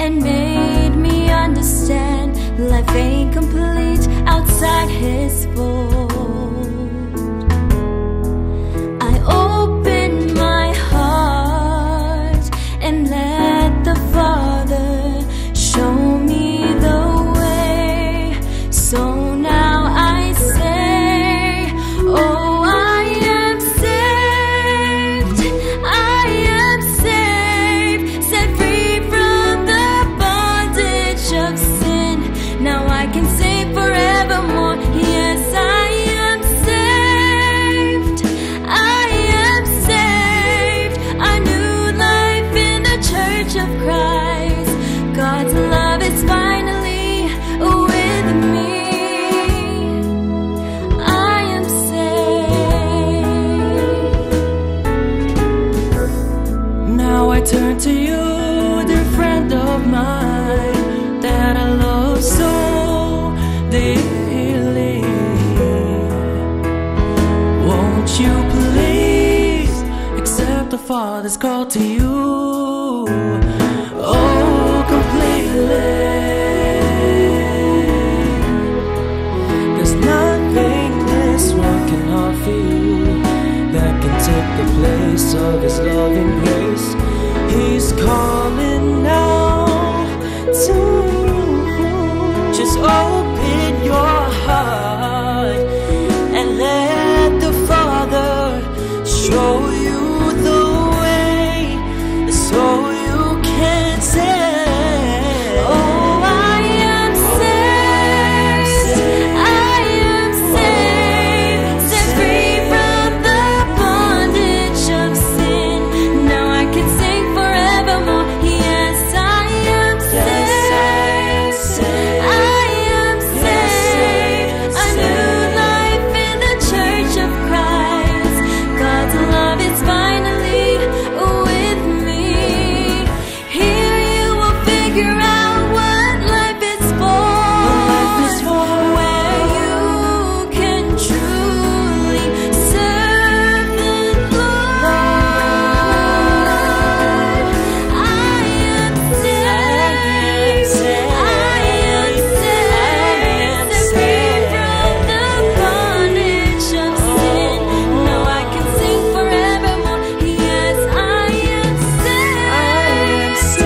and made me understand life ain't complete outside his fold. I opened my heart and let the Father show me the way. So now I say, oh, I am saved, set free from the bondage of sin. Now I can sing forevermore. Yes, I am saved, a new life in the Church of Christ. God's love is finally with me. I am saved. Now I turn to you, dear friend of mine, that I love so dearly. Won't you please accept the Father's call to you? Oh, completely. There's nothing this world can offer you that can take the place of His loving grace. He's calling now to you. Just open your heart and let the Father show you the way, so you can say, Oh, I am saved, set free from the bondage of sin. Now I can sing forevermore. Yes, I am saved, a new life in the Church of Christ. God's love is finally with me. Here you will figure out what life is for, where you can truly serve the Lord. I am saved, set free from the bondage of sin. Now I can sing forevermore. Yes, I am saved,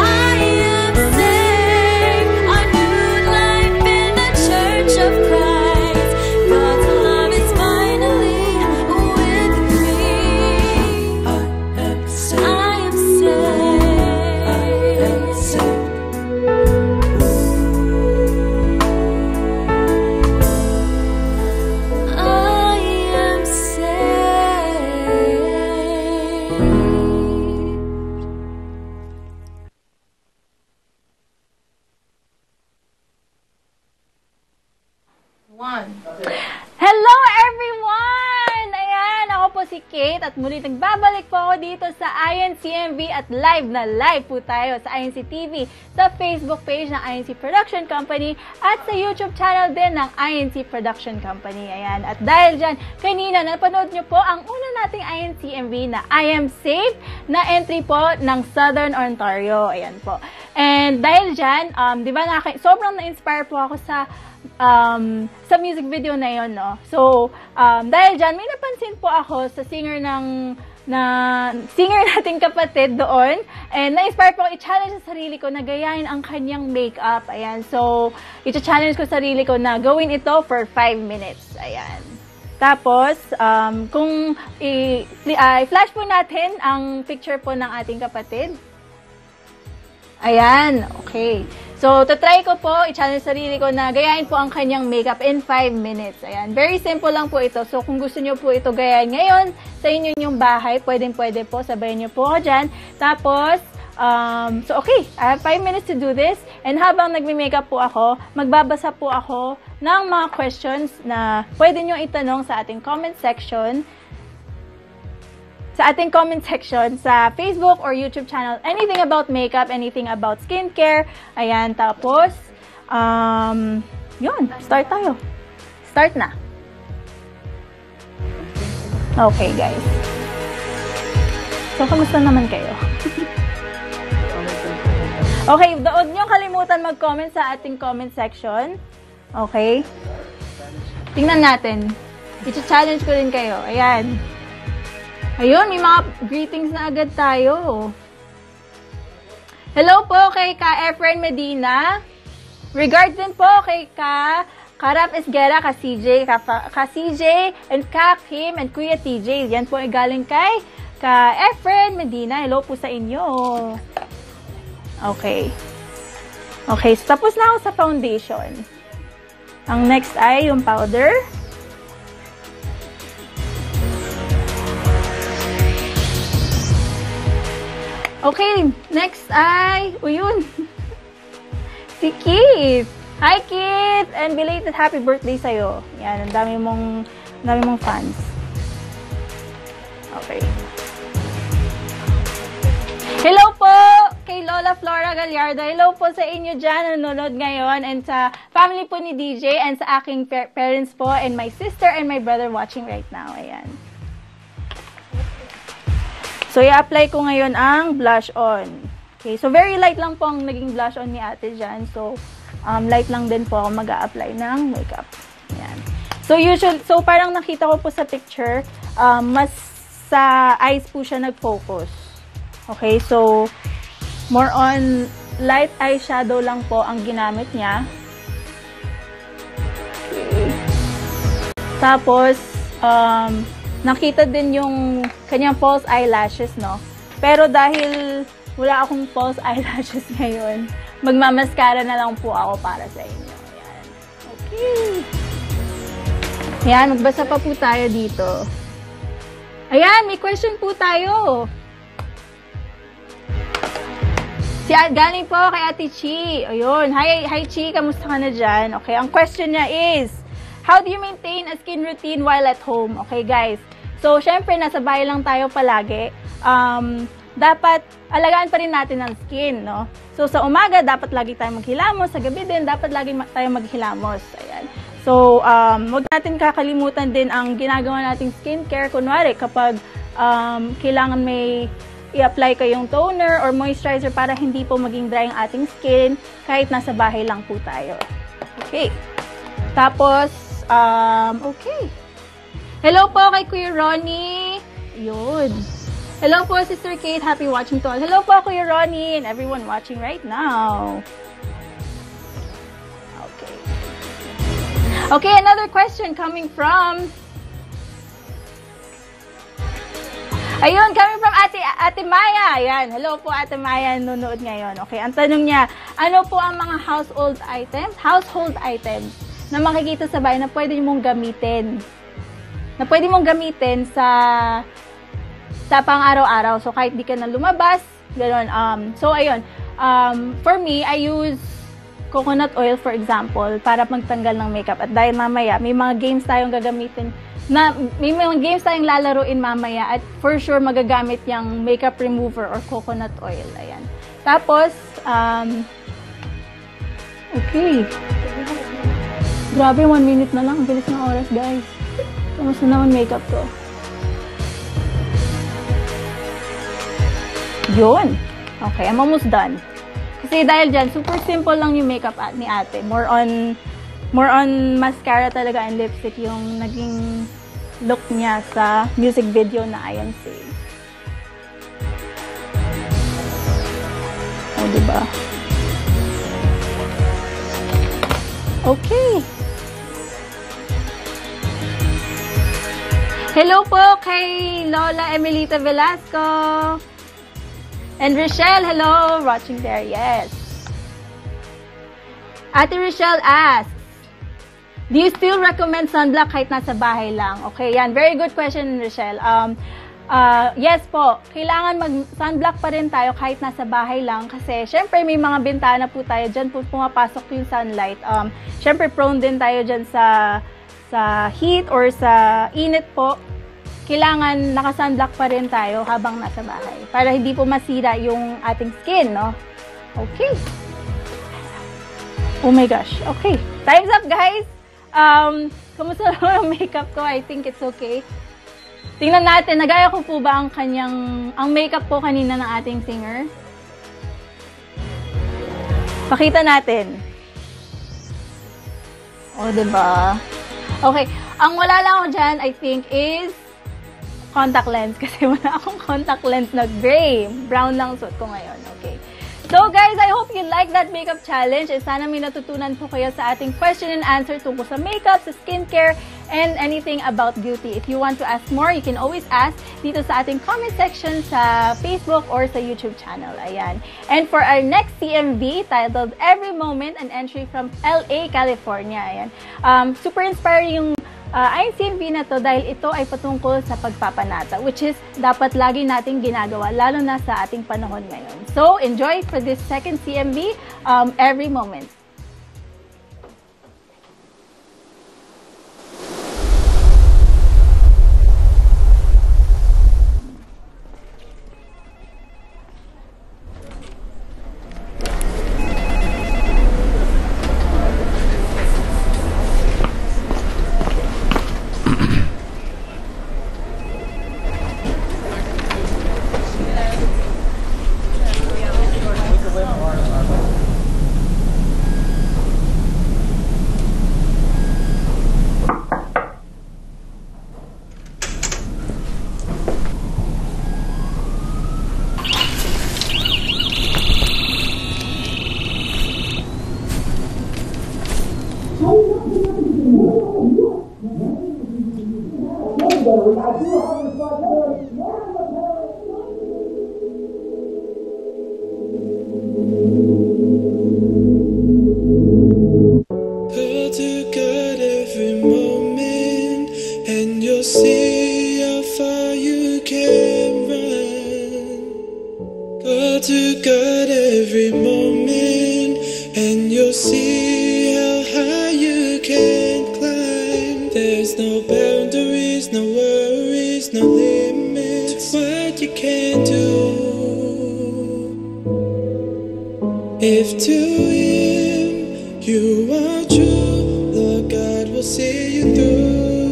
a new life in the Church of Christ. God's love is finally with me. I am saved. I am saved. I am saved. Hello everyone! Ayan, ako po si Kate at muli nagbabalik po ako dito sa INCMV at live na live po tayo sa INC TV, sa Facebook page ng INC Production Company at sa YouTube channel din ng INC Production Company. Ayan, at dahil dyan, kanina napanood nyo po ang una nating INCMV na I Am Saved na entry po ng Southern Ontario. Ayan po. And dahil dyan, di ba sobrang na-inspire po ako sa music video na yon, no? So, dahil dyan, may napansin po ako sa singer nating kapatid doon, and na-inspire po ako i-challenge sa sarili ko na gayahin ang kanyang makeup. Ayan, so, i-challenge ko sarili ko na gawin ito for 5 minutes. Ayan. Tapos, kung i-flash po natin ang picture po ng ating kapatid. Ayan, okay. So, try ko po, i-challenge sarili ko na gayahin po ang kanyang makeup in 5 minutes. Ayan, very simple lang po ito. So, kung gusto nyo po ito gayahin ngayon sa inyong bahay, pwede po, sabayan nyo po ako dyan. Tapos, so okay, I have 5 minutes to do this. And habang nagme-makeup po ako, magbabasa po ako ng mga questions na pwede nyo itanong sa ating comment section. Sa Facebook or YouTube channel, anything about makeup, anything about skincare. Ayan, tapos, yun, start tayo. Start na. Okay, guys. So, kamusta naman kayo? Okay, huwag niyong kalimutan mag-comment sa ating comment section. Okay? Tingnan natin. I-challenge ko din kayo. Ayan. Ayun, may mga greetings na agad tayo. Hello po kay Ka Efren Medina. Regards din po kay Karap Esguera, Ka CJ, and Ka Kim, and Kuya TJ. Yan po ay galing kay Ka Efren Medina. Hello po sa inyo. Okay. Okay, so tapos na ako sa foundation. Ang next ay yung powder. Okay, next ay, yun. Si Keith. Hi, Keith! And belated happy birthday sa'yo. Yan, ang dami mong fans. Okay. Hello po kay Lola Flora Gallardo. Hello po sa inyo dyan, nanonood ngayon, and sa family po ni DJ, and sa aking parents po, and my sister and my brother watching right now. Ayan. So, i-apply ko ngayon ang blush on. Okay, so very light lang po ang naging blush on ni ate dyan. So, light lang din po ako mag-a-apply ng makeup. Ayan. So, parang nakita ko po sa picture, mas sa eyes po siya nag-focus. Okay, so, more on light eyeshadow lang po ang ginamit niya. Okay. Tapos, nakita din yung kanyang false eyelashes, no? Pero dahil wala akong false eyelashes ngayon, magmamaskara na lang po ako para sa inyo. Ayan. Okay. Ayan, magbasa pa po tayo dito. Ayan, may question po tayo. Galing po kay Ate Chi. Ayun. Hi Chi, kamusta ka na dyan? Okay, ang question niya is, how do you maintain a skin routine while at home? Okay, guys. So, syempre, nasa bahay lang tayo palagi. Dapat alagaan pa rin natin ang skin, no? So, sa umaga, dapat lagi tayong maghilamos. Sa gabi din, dapat lagi tayong maghilamos. Ayan. So, huwag natin kakalimutan din ang ginagawa nating skincare. Kunwari, kapag kailangan may i-apply kayong toner or moisturizer para hindi po maging dry ang ating skin kahit nasa bahay lang po tayo. Okay. Tapos, okay. Hello po kay Kuya Ronnie. Yun. Hello po, Sister Kate. Happy watching to all. Hello po, Kuya Ronnie, and everyone watching right now. Okay. Okay, another question coming from... Ayun, coming from Ate Maya. Ayan. Hello po, Ate Maya. Nanonood ngayon. Okay, ang tanong niya, ano po ang mga household items na makikita sa bahay na pwede mong gamitin? Na pwede mong gamitin sa pang-araw-araw. So, kahit di ka na lumabas, gano'n. So, ayun. For me, I use coconut oil, for example, para magtanggal ng makeup. At dahil mamaya, may mga games tayong gagamitin may mga games tayong lalaruin mamaya at for sure magagamit yung makeup remover or coconut oil. Ayan. Tapos, okay. Grabe, 1 minute na lang. Ang bilis ng oras, guys. Kamusta naman makeup ko? Yun. Okay, I'm almost done. Kasi dahil dyan, super simple lang yung makeup ni ate. More on mascara talaga and lipstick yung naging look niya sa music video na I Am Say. O, diba? Okay. Hello po kay Lola Emilita Velasco. And Rochelle, hello. Watching there, yes. Ate Rochelle asks, do you still recommend sunblock kahit nasa bahay lang? Okay, yan. Very good question, Rochelle. Yes po. Kailangan mag-sunblock pa rin tayo kahit nasa bahay lang. Kasi, syempre, may mga bintana po tayo. Diyan po pumapasok yung sunlight. Syempre, prone din tayo dyan sa heat or sa init po. Kailangan naka-sunblock pa rin tayo habang nasa bahay. Para hindi po masira yung ating skin, no? Okay. Oh my gosh. Okay. Time's up, guys. Kamusta naman ang makeup ko? I think it's okay. Tingnan natin, nagaya ko po ba ang makeup po kanina ng ating singer? Pakita natin. O, diba? Okay. Ang wala lang ako dyan, I think, is contact lens. Kasi wala akong contact lens na gray. Brown lang suot ko ngayon. Okay. So guys, I hope you like that makeup challenge. Sana may natutunan po kayo sa ating question and answer tungkol sa makeup, sa skincare, and anything about beauty. If you want to ask more, you can always ask dito sa ating comment section sa Facebook or sa YouTube channel. Ayan. And for our next CMV titled Every Moment, an entry from LA, California. Ayan. Super inspiring yung CMV na to dahil ito ay patungkol sa pagpapanata, which is dapat lagi nating ginagawa, lalo na sa ating panahon ngayon. So, enjoy for this second CMV, Every Moment. to God every moment, and you'll see how high you can climb. There's no boundaries, no worries, no limits to what you can do. If to Him you are true, Lord God will see you through.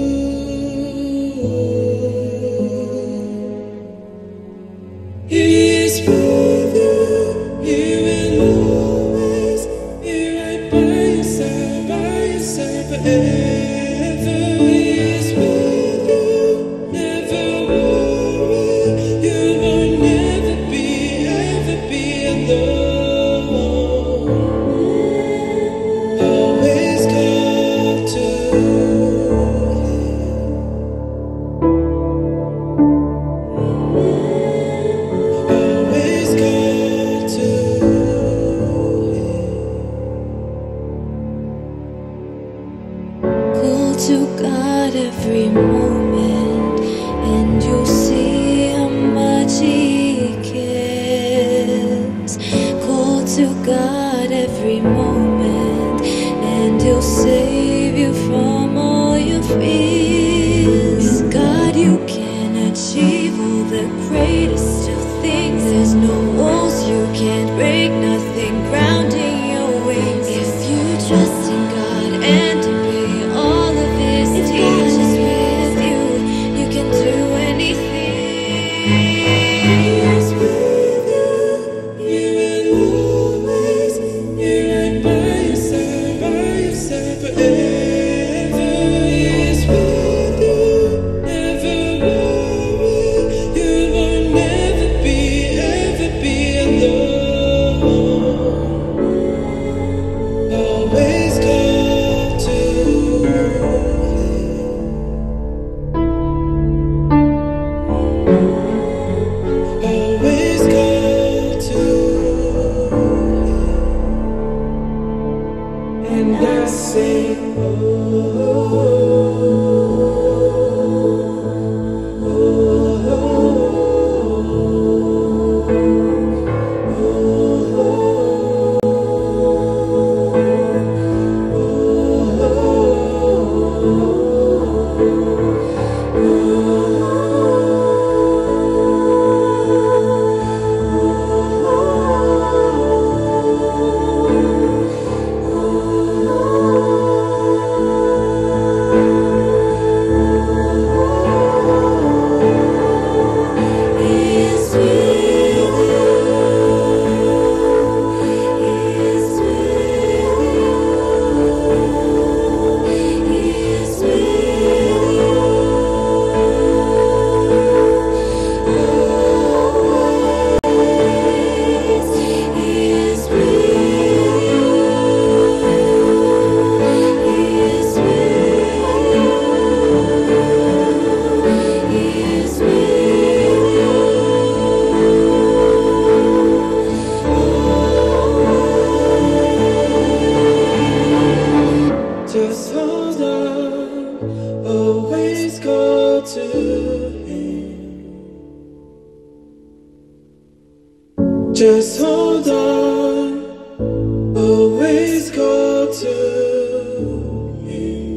He is with you, He will always be right by your side forever. He is with you, never worry, you will never be, ever be alone. Always come to to God every moment, and you'll see how much He cares. Call to God every moment, and He'll save you from all your fears. With God you can achieve all the greatest of things. There's no walls you can't break, nothing grounding your wings. If you trust in God and obey all of His teachings with you, you can do anything. He is with you, He will always be right by your side forever. He is with you, never worry, you will never be, ever be alone. Always come to always go to and I say, oh, Just hold on, always call to me.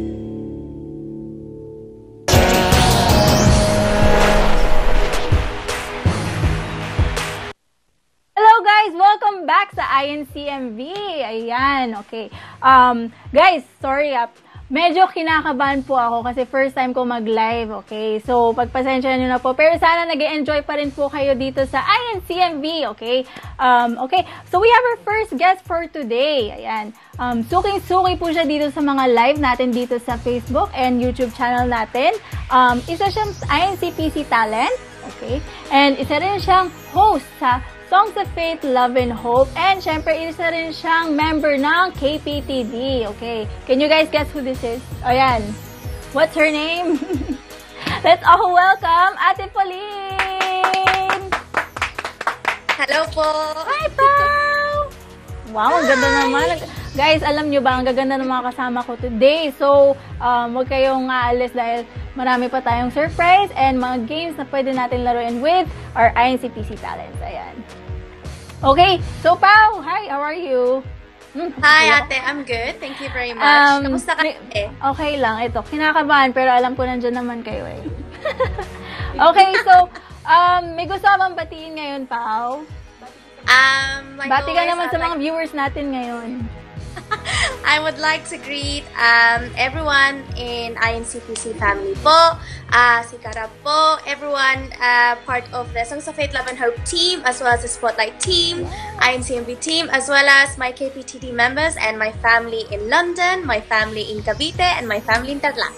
Hello guys! Welcome back sa INCMV. Ayan, okay. Guys, sorry medyo kinakabahan po ako kasi first time ko mag-live, okay? So, pagpasensya nyo na po. Pero sana nag-enjoy pa rin po kayo dito sa INCMV, okay? Okay, so we have our first guest for today. Ayan. Suking-suki po siya dito sa mga live natin dito sa Facebook and YouTube channel natin. Isa siyang INCPC talent, okay? And isa rin siyang host sa Songs of Faith, Love and Hope. And syempre, isa rin siyang member ng KPTD. Okay. Can you guys guess who this is? Ayan. What's her name? Let's all welcome Ate Pauline! Hello po! Hi, Pao! Wow, ang ganda naman. Guys, alam nyo ba, ang gaganda ng mga kasama ko today. So, huwag kayong aalis dahil marami pa tayong surprise and mga games na pwede natin laruin with our INCPC talents. Ayan. Okay, so Pao, hi, how are you? Hi, ate. I'm good. Thank you very much. Kamusta ka, ate? Okay lang. Ito, kinakabahan pero alam ko nandyan naman kayo eh. Okay, so, may gusto ka bang batiin ngayon, Pao? Bati ka naman sa mga viewers natin ngayon. I would like to greet everyone in INCPC family po, si Kara po, everyone part of the Songs of Faith, Love and Hope team, as well as the Spotlight team, INCMV team, as well as my KPTD members and my family in London, my family in Cavite, and my family in Tarlac.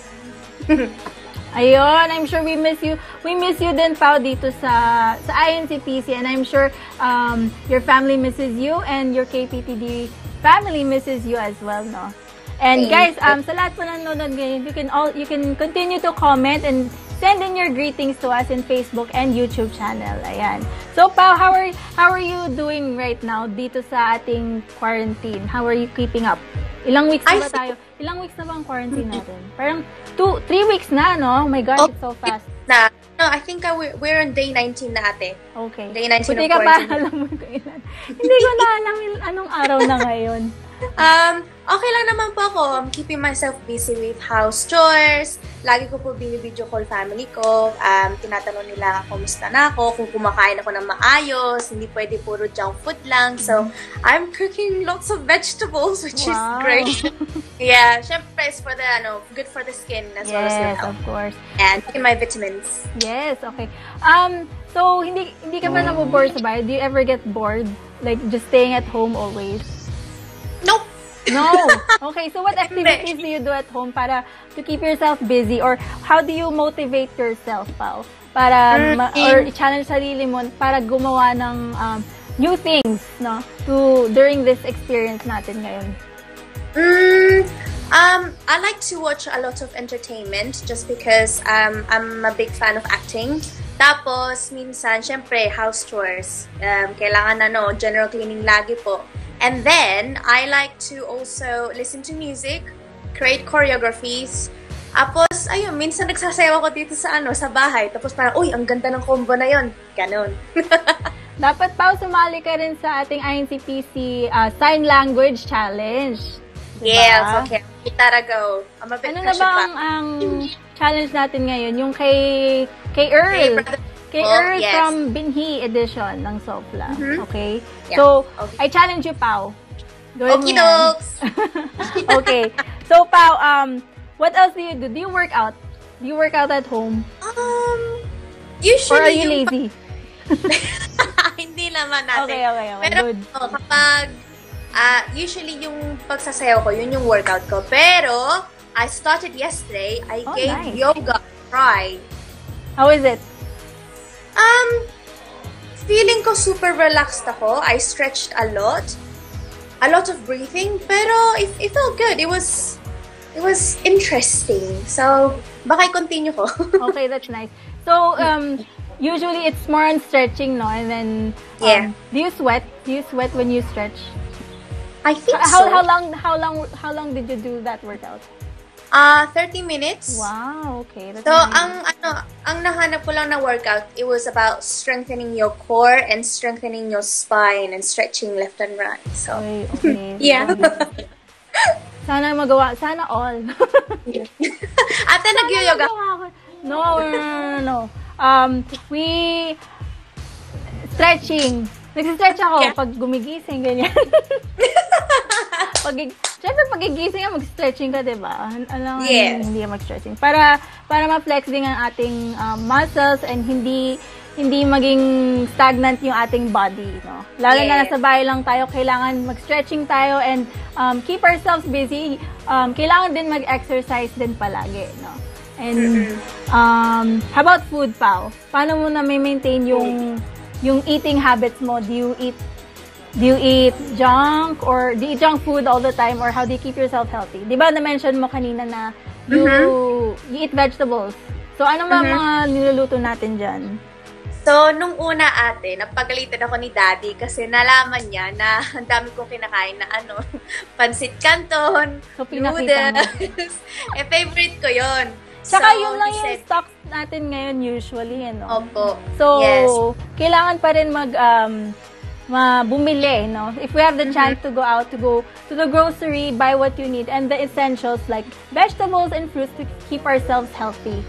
Ayun, I'm sure we miss you. We miss you din, Pao, dito sa INCPC, and I'm sure your family misses you and your KPTD family misses you as well, no? And guys, sa lahat po ng nanonood ngayon, you can continue to comment and send in your greetings to us in Facebook and YouTube channel. Ayan. So, Pao, how are you doing right now dito sa ating quarantine? How are you keeping up? Ilang weeks na ba tayo? Ilang weeks na ba ang quarantine natin? Parang 3 weeks na, no? Oh my God, it's so fast. No, I think we're on day 19 na, ate. Okay. Day 19 Buti of ka pa, quarantine. alam mo kailan. Hindi ko na alam anong araw na ngayon. Okay lang naman po ako. I'm keeping myself busy with house chores. Lagi ko po binibideo call family ko. Tinatanong nila kumusta na ako, kung kumakain ako ng maayos, hindi pwede puro junk food lang. So, I'm cooking lots of vegetables, which is great. Yeah, syempre it's for the good for the skin as well as your health. Yes, of course. And taking my vitamins. Yes, okay. So hindi ka ba nabo-bored sa bahay? Do you ever get bored? Like just staying at home always? Nope. No. Okay, so what activities do you do at home para to keep yourself busy, or how do you motivate yourself, Pao? Para or i-challenge sarili mo para gumawa ng new things, no? During this experience natin ngayon. I like to watch a lot of entertainment just because I'm a big fan of acting. Tapos, minsan, syempre, house chores. Kailangan general cleaning lagi po. And then, I like to also listen to music, create choreographies. Tapos, ayun, minsan nagsasayaw ako dito sa bahay. Tapos parang, uy, ang ganda ng combo na yon. Ganon. Dapat, Pao, sumali ka rin sa ating INCPC Sign Language Challenge. Yes, okay. Tara, go. I'm a bit ano na ba ang challenge natin ngayon? Yung kay Earl. Kay Earl yes. from Binhi edition ng Sofla. Okay? Yeah. So, okay. I challenge you, Pao. Okie dokes. Okay. So, Pao, what else do you do? Do you work out? Do you work out at home? Usually. Or are you lazy? Hindi naman natin. Okay. Pero, good. Kapag, usually yung pagsasayaw ko, yun yung workout ko. Pero, I started yesterday. I gave nice. yoga a try. How is it? Feeling ko super relaxed ako. I stretched a lot of breathing, pero it felt good. It was interesting. So, baka i-continue ko. Okay, that's nice. So, usually it's more on stretching, no? And then, do you sweat? Do you sweat when you stretch? I think so. How long did you do that workout? 30 minutes. Wow, okay. That's So, nice. ang nahanap ko lang na workout, it was about strengthening your core and strengthening your spine and stretching left and right. So, Okay. yeah. Sana magawa. Sana all. Ate, nag-yoga. No. We stretching. Nag-stretch ako Yeah. pag gumigising, ganyan. Siyempre, pag gigising ka, mag-stretching ka, diba? Alam, Yes. hindi ka mag-stretching. Para ma-flex din ang ating muscles and hindi maging stagnant yung ating body, no? Lalo na Yes. nasa bahay lang tayo, kailangan mag-stretching tayo and keep ourselves busy. Kailangan din mag-exercise din palagi, no? And how about food, Pao? Paano mo na maintain yung eating habits mo? Do you eat junk or do you eat junk food all the time, or how do you keep yourself healthy? Di ba na-mention mo kanina na you eat vegetables. So ano ba mga niluluto natin dyan? So, nung una, ate, napagalitan ako ni Daddy kasi nalaman niya na ang dami kong kinakain na pansit canton, So, pinakita mo. noodles. Favorite ko yon. Tsaka So, yun lang he yung said, stocks natin ngayon usually, ano? Opo. So, Yes. kailangan pa rin bumili, no? If we have the chance to go out, to go to the grocery, buy what you need, and the essentials like vegetables and fruits to keep ourselves healthy.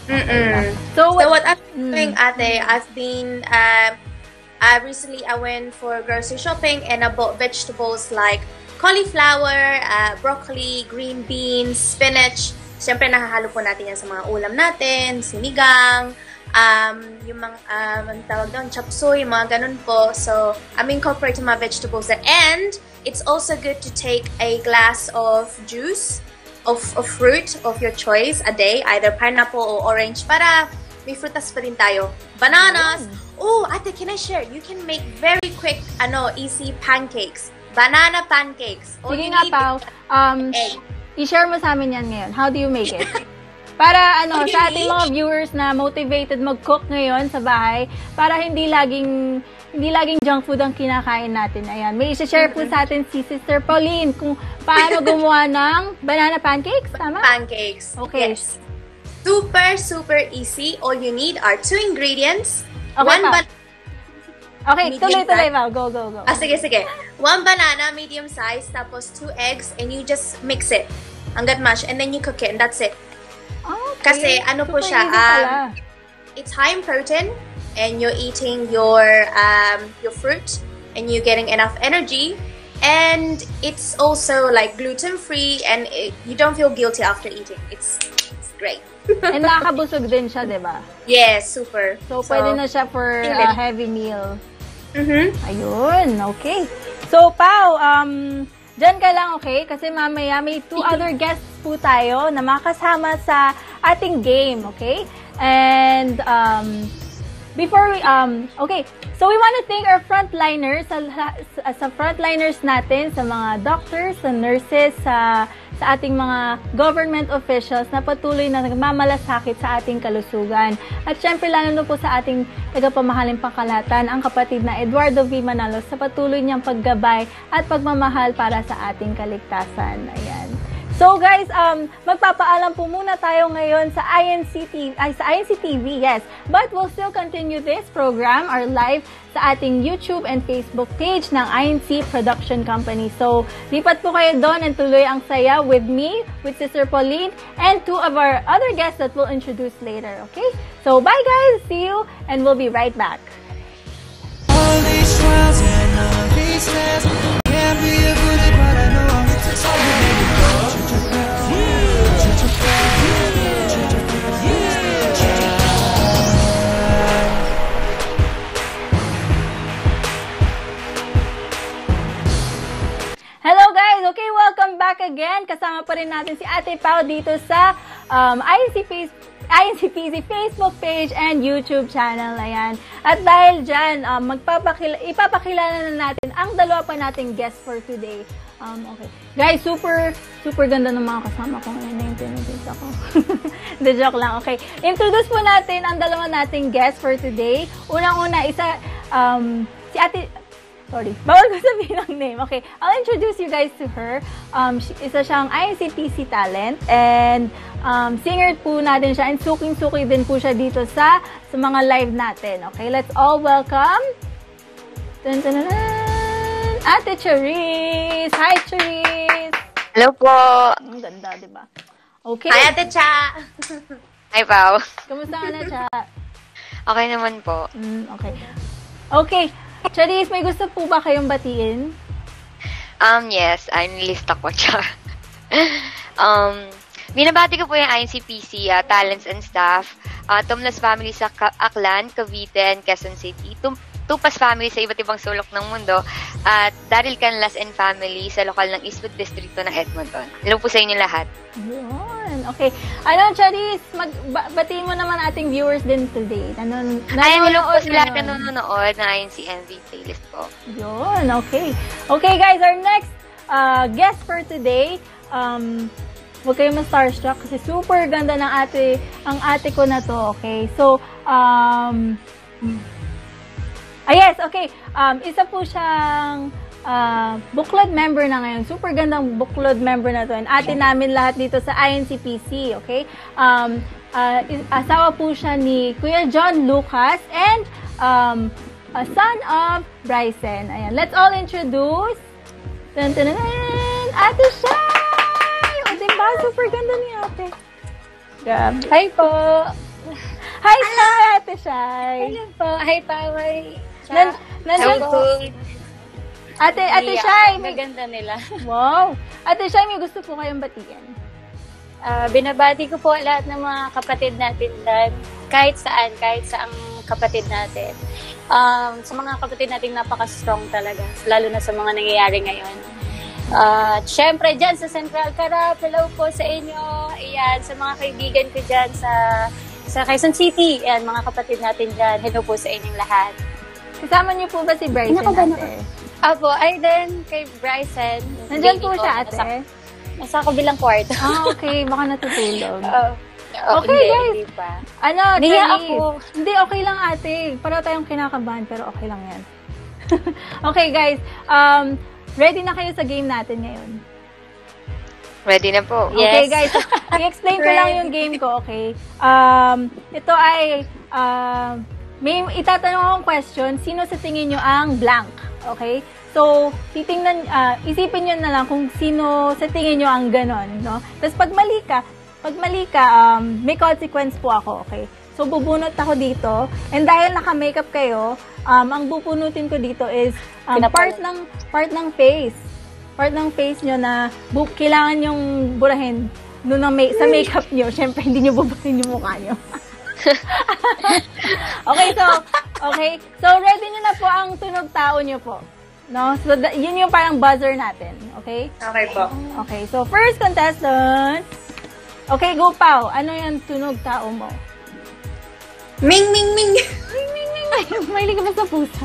So what I'm doing, ate, I've been, recently I went for grocery shopping and I bought vegetables like cauliflower, broccoli, green beans, spinach. Siyempre, nahahalo po natin yan sa mga ulam natin, sinigang, yung mga, ang tawag doon, chop suey, mga ganun po. So, I'm incorporating my vegetables there. And it's also good to take a glass of juice, of fruit of your choice a day, either pineapple or orange, para may frutas pa din tayo. Bananas. Oh, ate, can I share? You can make very quick, easy pancakes. Banana pancakes. All sige you nga, need Pao. is egg. I-share mo sa amin yan ngayon. How do you make it? Para What do you sa ating need? mga viewers na motivated mag-cook ngayon sa bahay, para hindi laging junk food ang kinakain natin. Ayan, may i-share po sa atin si Sister Pauline kung paano gumawa ng banana pancakes, tama? Pancakes. Okay. Yes. Super, super easy. All you need are 2 ingredients. Okay, One Pao. Okay, medium tuloy-tuloy, size. Pao. Go. Sige. 1 banana, medium size, tapos 2 eggs, and you just mix it. Hanggat mash, and then you cook it, and that's it. Okay. Kasi ano po Super siya, easy pala. It's high in protein, and you're eating your fruit, and you're getting enough energy, and it's also like gluten-free, and you don't feel guilty after eating. It's great. And nakakabusog din siya, di ba? Yes, super. So, pwede na siya for Hindi. a heavy meal. Mm-hmm. Ayun, okay. So, Pao, dyan ka lang, okay? Kasi mamaya may 2 other guests po tayo na makasama sa ating game, okay? And, before we, okay. So, we want to thank our frontliners, sa frontliners natin, sa mga doctors, sa nurses, sa ating mga government officials na patuloy na nagmamalasakit sa ating kalusugan. At syempre, lalo na po sa ating tagapamahaling pangkalahatan, ang kapatid na Eduardo V. Manalos sa patuloy niyang paggabay at pagmamahal para sa ating kaligtasan. Ayan. So guys, magpapaalam po muna tayo ngayon sa INC-TV, yes. But we'll still continue this program, our live, sa ating YouTube and Facebook page ng INC Production Company. So, lipat po kayo doon and tuloy ang saya with me, with Sister Pauline, and 2 of our other guests that we'll introduce later, okay? So, bye guys! See you, and we'll be right back. All these trials and all these tests can't be avoided, but I know I'm meant to solve it. Hello guys! Okay, welcome back again. Kasama pa rin natin si Ate Pao dito sa INCPZ Facebook page and YouTube channel. Ayan. At dahil dyan, ipapakilala na natin ang dalawa pa nating guest for today. Okay. Guys, super ganda ng mga kasama ko ngayon. Na-intimidate ako. The joke lang. Okay. Introduce po natin ang dalawa nating guest for today. Unang-una, si Sorry. Bawal ko sabihin ang name. Okay. I'll introduce you guys to her. Isa siyang INCPC talent and singer po natin siya and suking-suki din po siya dito sa mga live natin. Okay, let's all welcome Ate Charisse! Hi, Charisse! Hello po! Ang ganda, di ba? Okay. Hi, Ate Cha! Hi, Pao. Kamusta ka na, Cha? Okay naman po. Okay. Okay. Charisse, may gusto po ba kayong batiin? Yes, nilista ko siya. Binabati ko po yung INCPC, talents and staff, Tumlas family sa Aklan, Cavite, and Quezon City, Tupas family sa iba't ibang sulok ng mundo, at Daryl Canlas and family sa lokal ng Eastwood Distrito ng Edmonton. Hello po sa inyo lahat. Yun. Okay. Charisse, batiin mo naman ating viewers din today. Hello po sila nanonood na INCMV playlist po. Yun. Okay. Okay, guys, our next guest for today, huwag kayong ma-starstruck kasi super ganda ng ate ko na to, okay? So, yes, okay. Isa po siyang Booklod member na ngayon. Super gandang Booklod member na to. And ate namin lahat dito sa INCPC, okay? Asawa po siya ni Kuya John Lucas and a son of Bryson. Ayan. Let's all introduce Ate Shai! O, diba? Super ganda ni ate. Grabe. Hi po! Hi, Shai! Ate Shai! Hello po! Hi, Paway! Nandun po. Ate Shai! Maganda nila. Wow! Ate Shai, may gusto po kayong batiin. Binabati ko po lahat ng mga kapatid natin dyan. Kahit saang kapatid natin. Sa mga kapatid natin, napaka-strong talaga. Lalo na sa mga nangyayari ngayon. Siyempre, dyan sa Central Carap, hello po sa inyo. Ayan, sa mga kaibigan ko dyan sa Quezon City. Ayan, mga kapatid natin dyan. Hello po sa inyong lahat. Kasama niyo po ba si Bryson, ate? Apo, ay din kay Bryson. Nandyan po siya, ate? Nasa kabilang kwarto. Okay. Baka natutulog. Okay, guys. Hindi pa. Niya ako. Hindi, okay lang, ate. Para tayong kinakabahan, pero okay lang yan. Okay, guys. Ready na kayo sa game natin ngayon? Ready na po. Yes. Okay, guys. I-explain ko lang yung game ko, okay? Ito ay may itatanong akong question, sino sa tingin nyo ang blank? Okay? So, isipin nyo na lang kung sino sa tingin nyo ang ganon, no? Tapos pag mali ka, may consequence po ako, okay? So, bubunot ako dito, and dahil naka-makeup kayo, ang bubunutin ko dito is part ng face. Part ng face nyo na kailangan yung burahin sa makeup nyo. Siyempre, hindi nyo bubunutin yung mukha nyo. Okay, so ready nyo na po ang tunog tao nyo po. No? So, yun yung parang buzzer natin. Okay? Okay po. Okay, so first contestant. Okay, go Pao. Ano yung tunog tao mo? Ming, ming, ming! Ming, ming, ming. Mahilig ka ba sa pusa?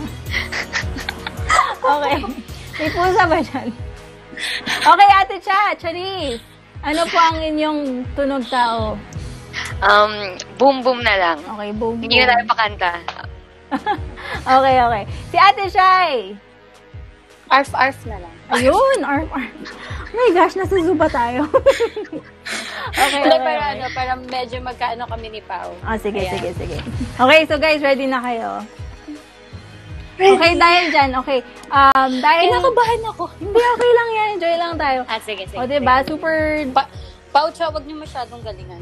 Okay. May pusa ba dyan? Okay, Ate Charisse. Ano po ang inyong tunog tao? Boom boom na lang. Okay, boom, boom. Hindi na tayo pakanta. Okay. Si Ate Shai. Arf na lang. Ayun, arf. Oh my gosh, nasusuba tayo. Okay. Para medyo magkaano kami ni Pao. Sige. Okay, so guys, ready na kayo? Ready. Okay, dahil dyan, okay. Dahil Kinakabahan ako. Hindi, okay lang yan. Enjoy lang tayo. Sige. O, diba? Super... Pao, wag niyo masyadong galingan.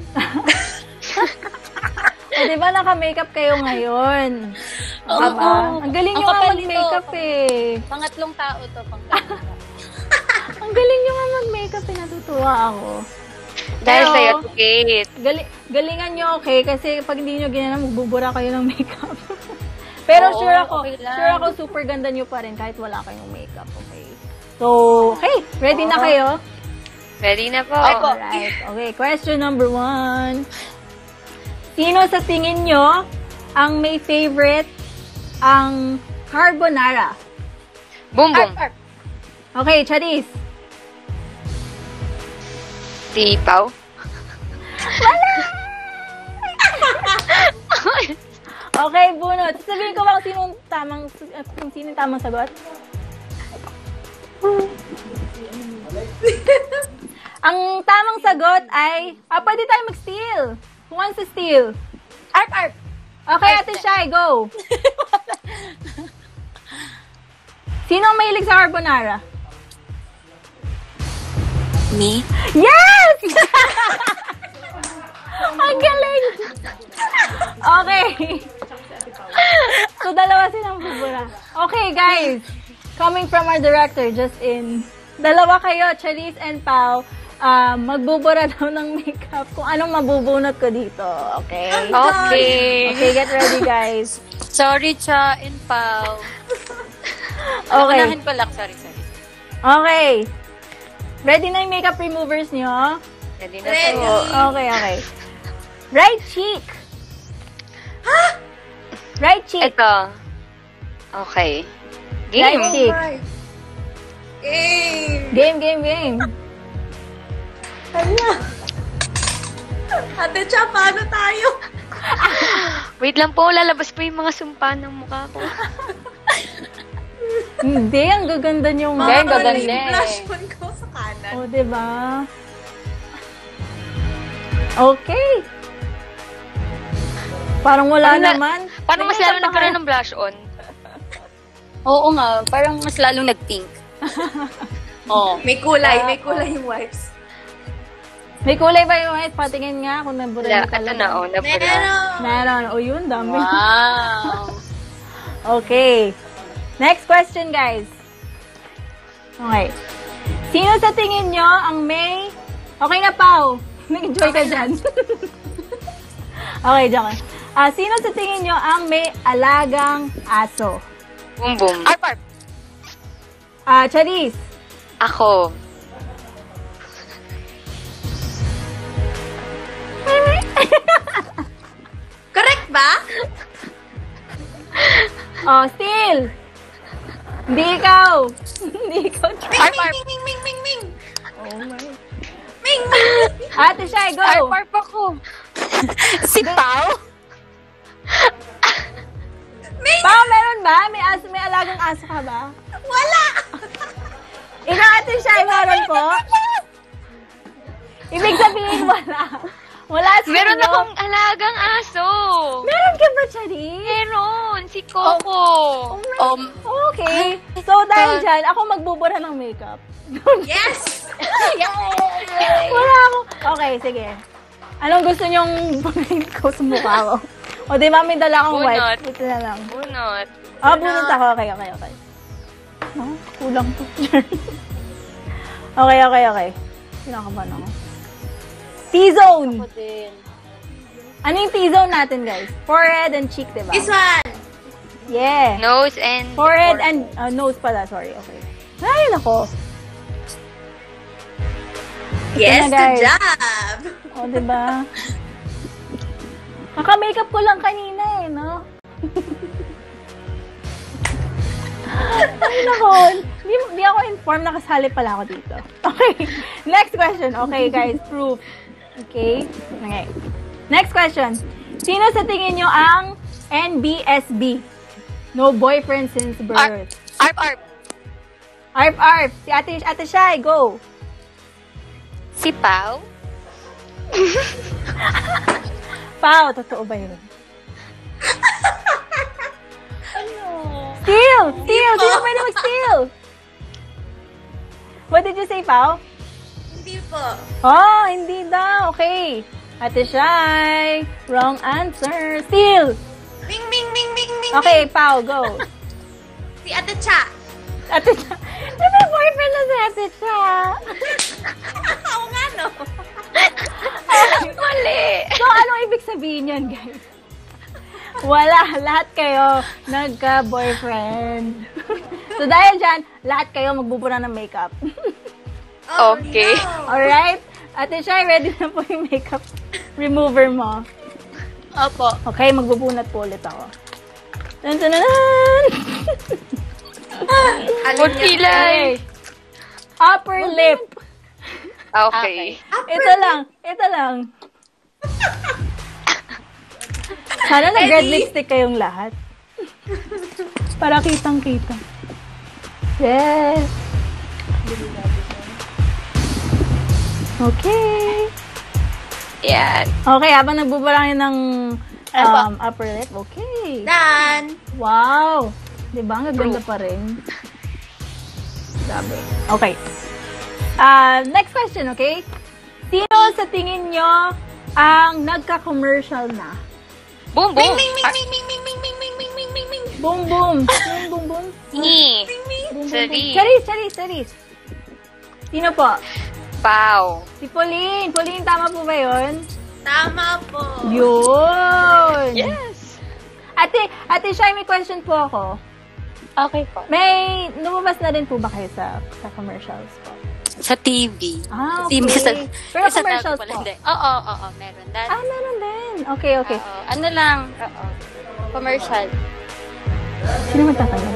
O, diba naka-makeup kayo ngayon? Oo. Diba? Ang galing nyo nga mag-makeup eh. Pangatlong tao to, Ang galing nyo nga mag-makeup eh. Natutuwa ako. Dahil Pero, sa'yo, Kate. Galingan nyo, okay? Kasi pag hindi nyo ginanong, magbubura kayo ng makeup. Pero Oo, sure ako super ganda nyo pa rin kahit wala kayong makeup, okay? So, okay, ready na kayo? Ready na po. Alright, okay, question number 1. Sino sa tingin nyo ang may favorite ang carbonara? Boom boom. Okay, Charisse. Si Pao. Okay, bunot. Sabihin ko ba kung sino yung tamang sagot? Ang tamang sagot ay, pwede tayo mag-steal. Who wants to steal? Arp. Okay, Ate Shai, go. Sino ang mahilig sa carbonara? Me? Yes! Ang galing! Okay. So, dalawa silang bubura. Okay, guys. Coming from our director, just in. Dalawa kayo, Charisse and Pao, magbubura daw ng makeup kung anong mabubunot ko dito. Okay? Okay. Okay, get ready, guys. Sorry, Cha and Pao. Okay. Unahin ko lang. Sorry. Okay. Ready na yung makeup removers nyo? Ready na po. Okay. Right cheek. Right cheek. Ito. Okay. Right Game. cheek. Game. Ate Cha, paano tayo? Wait lang po, lalabas po yung mga sumpa ng mukha ko. Hindi, ang gaganda niyong... Hindi, ang gaganda Yung eh. blush on ko sa kanan. O, diba? Okay. Parang wala naman. Paano mas lalo nagkaroon ng blush on? Oo nga, parang mas lalong nag-pink. Oo. May kulay yung wipes. May kulay ba yung white? Patingin nga kung nabura Wala, yung ito talaga. na, nabura. Meron. O, yun, dami. Wow. Okay. Next question, guys. Okay. Sino sa tingin nyo ang may... Okay na, Pao. Nag-enjoy ka dyan. Okay, joke. Sino sa tingin nyo ang may alagang aso? Boom. Arp. Charisse. Ako. Correct ba? Still. Hindi ikaw. Hindi ikaw. Ming. Oh my. Ming. Ate Shai, go. Arp ako. Si Pao? Pao, meron ba? May alagang aso ka ba? Wala. Ikaw, Ate Shai, meron po? Ibig sabihin, wala. Wala sa Meron inyo. akong alagang aso. Meron ka ba, Charisse? Meron. Si Coco. Okay. So, dahil dyan, ako magbubura ng makeup. Yes. Wala ako. Okay, sige. Anong gusto nyong bunin ko sa mukha ko? O, di ba, may dala akong Bunot. white. Ito na lang. Bunot. Bunot ako. Okay. No? Kulang to. Okay. Kinakabahan ako. T-zone. Ako din. Ano yung T-zone natin, guys? Forehead and cheek, diba? This one. Yeah. Nose and... Forehead and nose pala. Sorry. Okay. Ayun ako. Yes, na, guys. good job. O, diba? Naka-makeup ko lang kanina no? Ay, nako. Di ako informed, nakasali pala ako dito. Okay. Next question. Okay, guys. Proof. Okay. Next question. Sino sa tingin nyo ang NBSB? No boyfriend since birth. Arp. Arp. Si Ate Shai, go. Si Pao? Pao, totoo ba yun? Steal! Sino pwede mag-steal? What did you say, Pao? Hindi po. Oh, hindi daw. Okay. Ate Shai, wrong answer. Steal! Ming. Okay, Pao, go. Si Ate Cha. Ate Shai. May boyfriend na si Ate Shai. Oo nga, no? Mali! So, anong ibig sabihin yan, guys? Wala. Lahat kayo nagka-boyfriend. So, dahil dyan, lahat kayo magbubura ng makeup. Oh, Okay. no. Alright? Ate Shai, ready na po yung makeup remover mo. Opo. Okay, magbubunat po ulit ako. Dun. Kilay. Upper lip. Okay. Ito lang. Sana nag-red lipstick kayong lahat. Para kitang-kita. Yes. Okay. Yan. Okay, habang nagbubara kayo ng Ano upper lip. Okay. Done! Wow! Diba? Ang gaganda pa rin. Grabe. Okay. Next question, okay? Sino sa tingin nyo ang nagka-commercial na? Boom, boom. Boom, boom. Boom, boom, boom. Ni. Boom, boom, Charis. boom. Charis. Sino po? Pau. Si Pauline. Pauline, tama po ba yun? Tama po. Yun! Yes. Ate Shai, may question po ako. Okay po. May lumabas na rin po ba kayo sa commercials po? Sa TV. Ah, TV okay. Pero sa commercials tao pala, po? hindi. Oo, meron. Meron din. Okay. Oo. Ano lang, commercial. Sino magtatanong?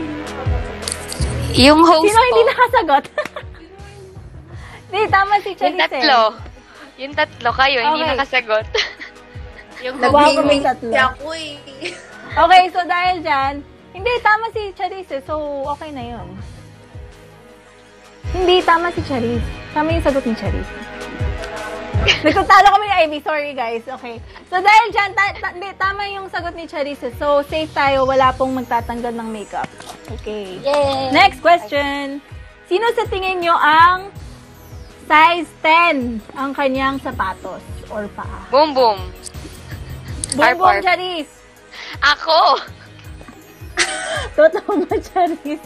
Yung host Sino hindi po. nakasagot? Hindi, tama si Yung Charis tatlo. Yung tatlo kayo, hindi Okay. nakasagot. Yung Wow, host kami Nag-wing tatlo. ako eh. Okay, so dahil dyan, hindi, tama si Charis so okay na yun. Hindi, tama si Charis. Tama yung sagot ni Charis. Nagtutalo kami ni Ivy. Sorry, guys. Okay. So, dahil dyan, hindi, tama yung sagot ni Charis. So, safe tayo. Wala pong magtatanggal ng makeup. Okay. Yay! Next question. Sino sa tingin nyo ang size 10 ang kanyang sapatos or paa? Boom, boom. Boom, Arp. Charis. Ako. Totoo ba, Charis?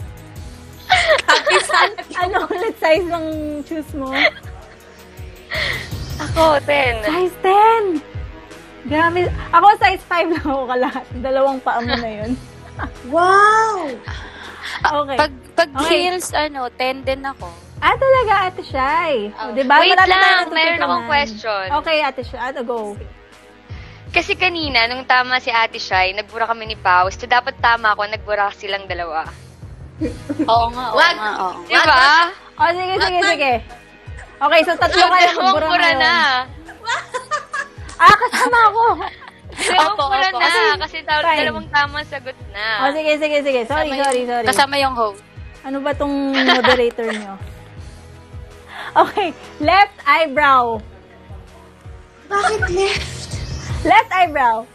Ano ulit size ng shoes mo? Ako, 10. Size 10! Grabe. Ako size 5 lang ako kalahat. Dalawang paa mo na yun. Wow! Okay. Pag Okay. heels, 10 din ako. Talaga, Ate Shai. Diba? Wait Marami lang, tayong meron akong natututunan. question. Okay, Ate Shai. Go. Kasi kanina, nung tama si Ate Shai, nagbura kami ni Pao. So, dapat tama ako, nagbura silang dalawa. Oo nga. Di ba? Sige. Okay, so tatlo kayo. Dalawang Magbura bura ngayon. na. Kasama ako. Dalawang Opo, bura opo. na. Kasi Fine. dalawang tama sagot na. Sige. Sorry. Kasama yung host. Ano ba tong moderator nyo? Okay, left eyebrow. Bakit left? Left eyebrow.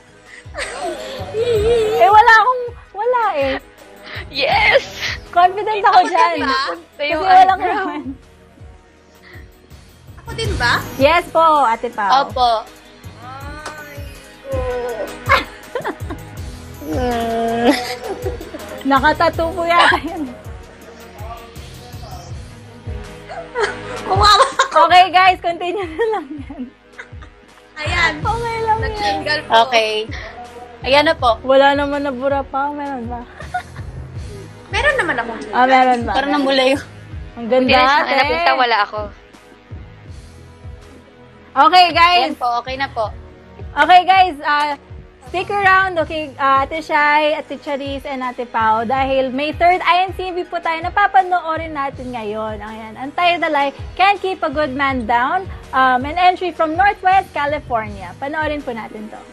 Wala eh. Yes! Confident ako dyan. ba? Kasi walang naman. Ako din ba? Yes po, Ate Pao. Opo. Nakatattoo po yata yan. Kumawa! Okay guys, continue na lang yan. Ayan. Okay lang yan. Nag-jingle po. Okay. Ayan na po. Wala naman nabura pa. Meron ba? Meron naman ako. Meron ba? Parang namula yung... Ang Hindi ganda, na ate. napunta, wala ako. Okay guys. Ayan po, okay na po. Okay guys, stick around, okay, Ate Shai, Ate Charis, and Ate Pao, dahil may third INCV po tayo na papanoorin natin ngayon. Ayan, Antay Dalay, Can't Keep a Good Man Down, an entry from Northwest California. Panoorin po natin to.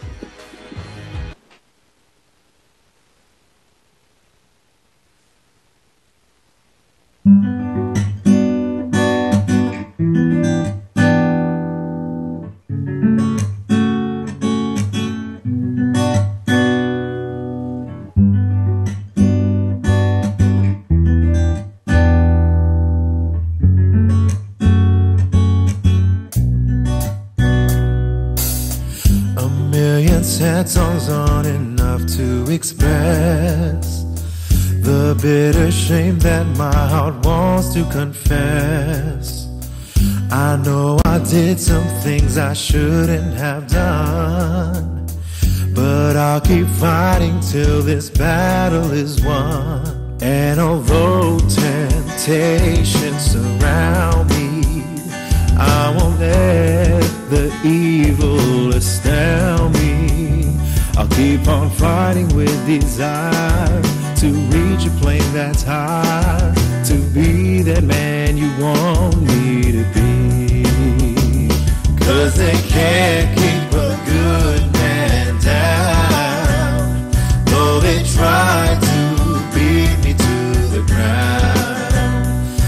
A million sad songs aren't enough to express the bitter shame that my heart wants to confess. I know I did some things I shouldn't have done, but I'll keep fighting till this battle is won. And although temptations surround me, I won't let the evil astound me. I'll keep on fighting with desire to reach a plane that's high, to be that man you want me to be. 'Cause they can't keep a good man down, though they try to beat me to the ground.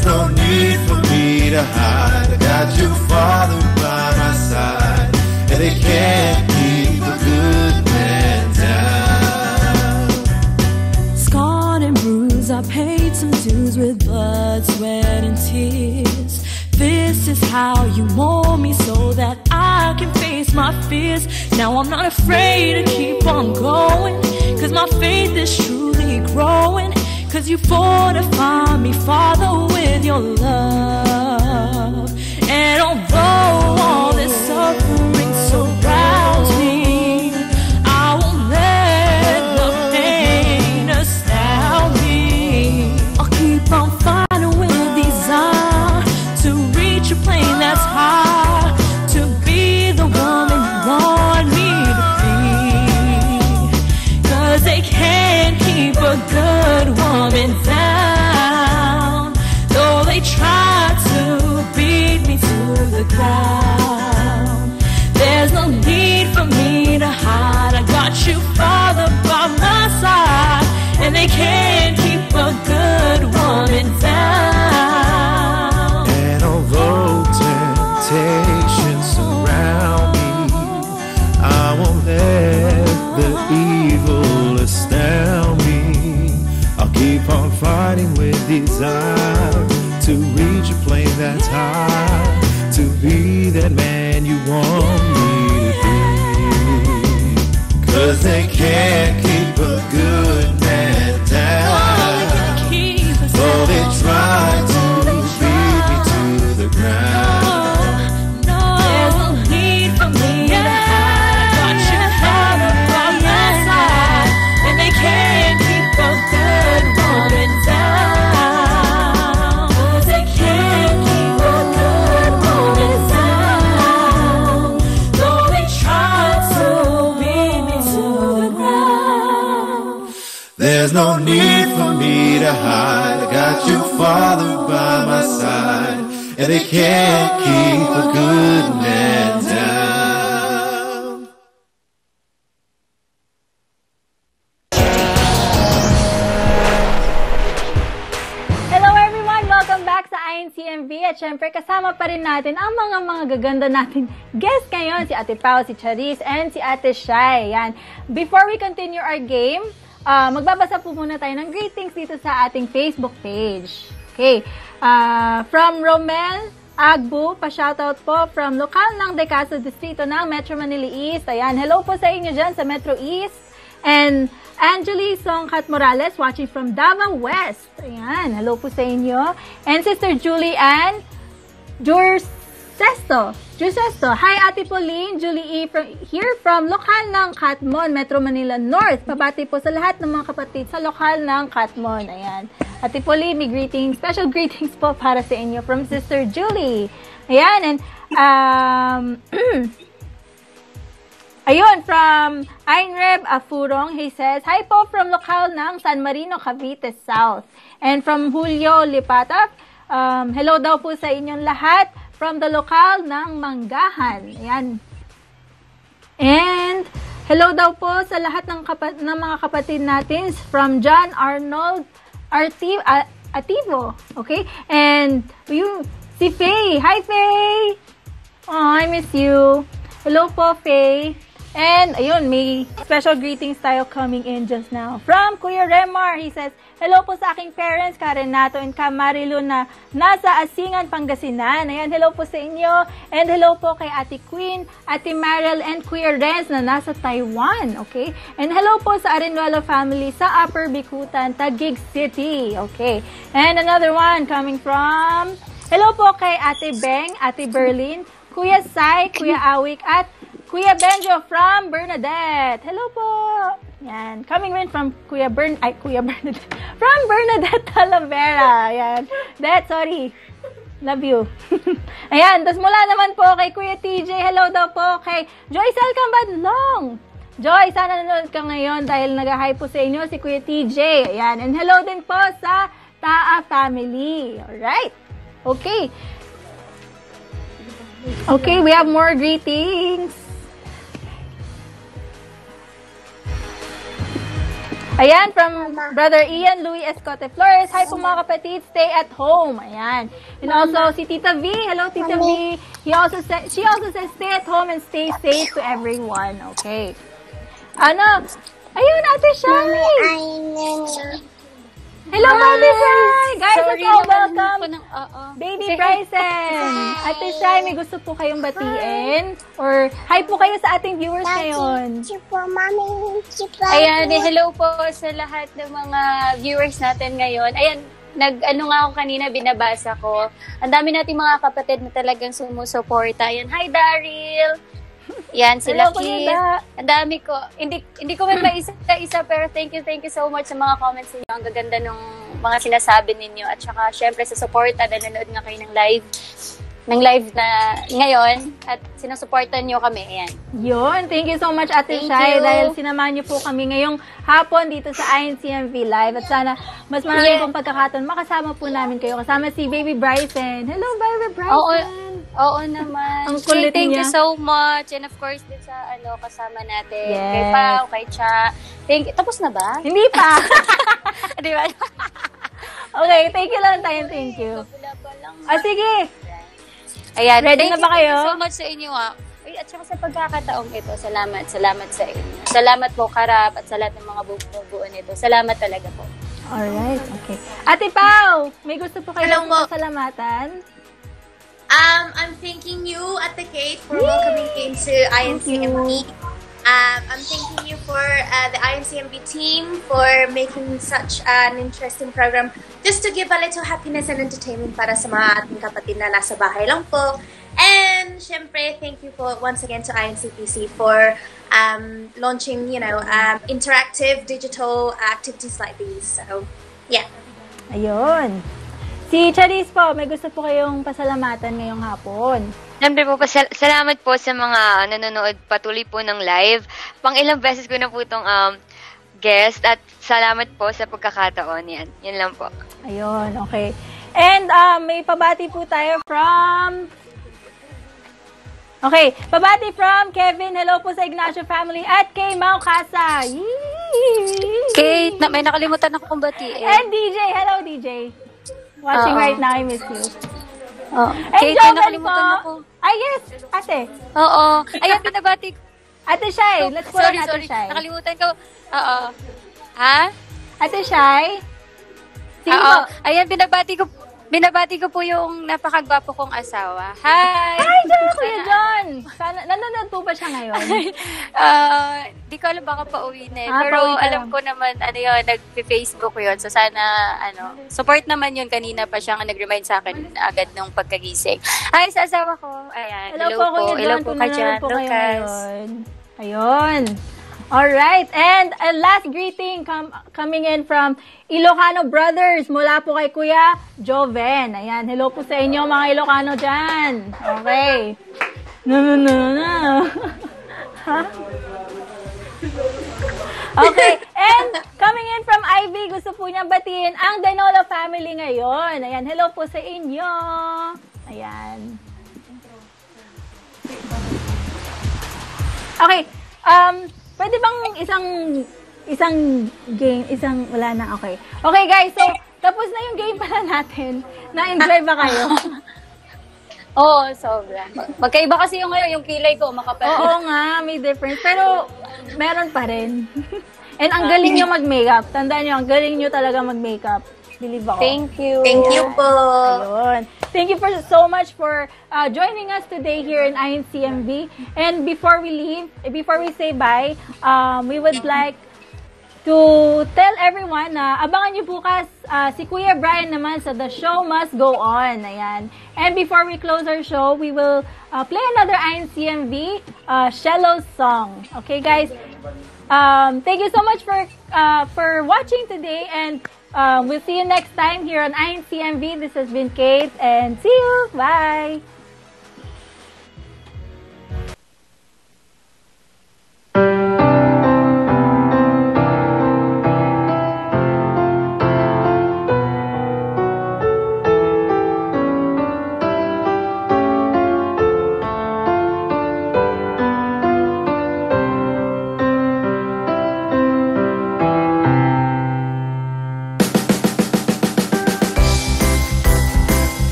There's no need for me to hide. I got you, Father, by my side, and they can't keep a good man down. Scarred and bruised, I paid some dues with blood, sweat, and tears. This is how you mold me so that I can face my fears. Now I'm not afraid to keep on going, 'cause my faith is truly growing. 'Cause you fortify me, Father, with your love. And although all this suffering surrounds me, I won't let the pain astound me. I'll keep on fighting with desire to reach a plane that's high, to be the woman you want me to be. 'Cause they can't keep a good woman down, though they try to beat me to the ground. There's no need for me to hide. I got you, Father, by my side, and they can't keep a good woman down. And although temptations surround me, I won't let the evil astound me. I'll keep on fighting with desire to reach a plane that's high, to be that man you want me to be. 'Cause they can't keep a good man down, though they try to beat me to the ground. There's no need for me to hide. I got you, Father, by my side, and they can't keep a good woman down. 'Cause they can't keep a good woman down, though they try to beat me to the ground. There's no need for me to hide. I got you, Father, by my side, and they can't keep a good man down. Hello everyone! Welcome back sa INCMV at syempre kasama pa rin natin ang mga gaganda natin guest ngayon, si Ate Pao, si Charis, and si Ate Shai. Yan. Before we continue our game, magbabasa po muna tayo ng greetings dito sa ating Facebook page. Okay. From Romel Agbu, pa-shoutout po from lokal ng Decaso Distrito ng Metro Manila East. Ayan, hello po sa inyo dyan sa Metro East. And Angeli Songkat Morales watching from Davao West. Ayan, hello po sa inyo. And Sister Julie Ann Jursesto. Hi, Ate Pauline, Julie E. Here from lokal ng Katmon, Metro Manila North. Pabati po sa lahat ng mga kapatid sa lokal ng Katmon. Ayan. Ate Pauline, may greetings, special greetings po para sa inyo from Sister Julie. Ayan, and ayun, from Ainreb Afurong, he says, hi po from lokal ng San Marino, Cavite South. And from Julio Lipata, hello daw po sa inyong lahat from the lokal ng Manggahan. Ayan. And hello daw po sa lahat ng mga kapatid natin from John Arnold Ativo. Okay? And si Faye. Hi, Faye! Oh, I miss you. Hello po, Faye. And, ayun, may special greetings tayo coming in just now. From Kuya Remar, he says, hello po sa aking parents, Karenato and Camarilu na nasa Asingan, Pangasinan. Ayan, hello po sa inyo. And hello po kay Ate Queen, Ate Mariel, and Kuya Renz na nasa Taiwan. Okay? And hello po sa Arenuelo family sa Upper Bikutan, Taguig City. Okay? And another one coming from, hello po kay Ate Beng, Ate Berlin, Kuya Sai, Kuya Awik, at Kuya Benjo from Bernadette. Hello po. Yan. Coming in from Kuya Bernadette. From Bernadette Talavera. Yan. Sorry. Love you. Ayan. Tapos mula naman po kay Kuya TJ. Hello daw po kay Joycel Cambadlong. Joy, sana nanonood ka ngayon dahil nag-hi po sa inyo si Kuya TJ. Ayan. And hello din po sa Taa family. Alright. Okay. Okay, we have more greetings. Ayan, from Brother Ian Louis Escote Flores. Hi po mga kapatid, stay at home. Ayan. And also, si Tita V. Hello, Tita V. She also says, stay at home and stay safe to everyone. Okay. Ano? Ayun, Ate Shai! Hello, Ate Shai! Guys, let's all welcome Baby Bryson! Ate Shai, may gusto po kayong batiin? Or hi po kayo sa ating viewers ngayon. Ayan, hello po sa lahat ng mga viewers natin ngayon. Ayan, nga ako kanina, binabasa ko. Ang dami nating mga kapatid na talagang sumusuporta. Ayan, hi Daryl! Yan, sila Keith. Ang dami ko. Hindi ko man isa-isa, pero thank you so much sa mga comments niyo. Ang gaganda ng mga sinasabi ninyo. At saka, syempre, sa suporta, nanonood nga kayo ng live na ngayon. At sinusuportan niyo kami. Ayan. Yun. Thank you so much, Ate Shai. Dahil sinamahan niyo po kami ngayong hapon dito sa INCMV Live. At sana, mas marami pong pagkakataon, makasama po namin kayo. Kasama si Baby Bryson. Hello, Baby Bryson. Oo naman. Ang kulit thank niya. you so much. And of course, din sa kasama natin. Yes. Kay Pao, kay Cha. Thank you. Tapos na ba? Hindi pa. Di ba? Okay, thank you lang tayo. Thank you. Sige. Ayan. Ready na ba kayo? Thank you so much sa inyo. At saka sa pagkakataong ito, salamat sa inyo. Salamat po, Karap, at sa lahat ng mga bubuo nito. Salamat talaga po. Alright, okay. Ate Pao, may gusto po kayong pasalamatan? I'm thanking you at the gate for welcoming me into INCMB. I'm thanking you for the INCMB team for making such an interesting program just to give a little happiness and entertainment para sa mga ating kapatid na nasa bahay lang po. And syempre, thank you for once again to INCPC for launching, interactive digital activities like these. So, yeah. Ayun. Si Charis po, may gusto po kayong pasalamatan ngayong hapon. Siyempre po, salamat po sa mga nanonood patuloy po ng live. Pang-ilang beses ko na po itong guest at salamat po sa pagkakataon yan. Yan lang po. Ayun, okay. And may pabati po tayo from... Okay, pabati from Kevin. Hello po sa Ignacio family at kay Mau Casa. Kate, may nakalimutan ako kung batiin. And DJ. Hello, DJ. Watching right now, I miss you. Kate, may nakalimutan ako. Ay, yes, ate. Oo. Ayan, binabati. Ate Shai, let's put on Ate Shai. Nakalimutan ko. Oo. Ha? Ate Shai? Oo. Ayan, binabati ko po yung napakagwapo kong asawa. Hi! Hi, John! Kuya John! Nanonood po ba siya ngayon? Di ko alam, baka pauwi na eh. Pero Pero alam ko naman, nag-Facebook yun. So sana, support naman yun. Kanina pa siya nag-remind sa akin agad nung pagkagising. Hi, sa asawa ko. Ayan. Hello po, Kuya John. Hello po ka dyan, Lucas. Ayun. Alright, and a last greeting coming in from Ilocano Brothers mula po kay Kuya Joven. Ayan, hello po sa inyo mga Ilocano dyan. Okay. No. Okay, and coming in from Ivy, gusto po niyang batiin ang Dinola family ngayon. Ayan, hello po sa inyo. Ayan. Okay, pwede bang wala na, okay. Okay guys, so, tapos na yung game pala natin. Na-enjoy ba kayo? Oo, sobra. Magkaiba kasi yung kilay ko, makapal. Oo nga, may difference. Pero, meron pa rin. And ang galing nyo mag-makeup. Tandaan nyo, ang galing nyo talaga mag-makeup. Believe ako. Thank you. Thank you po. Ayun. Thank you so much for joining us today here in INCMB. And before we leave, before we say bye, we would like to tell everyone na abangan nyo bukas si Kuya Brian naman sa The Show Must Go On. Ayan. And before we close our show, we will play another INCMB Shallow song. Okay, guys? Thank you so much for watching today, and we'll see you next time here on INCMB. This has been Kate, and see you. Bye.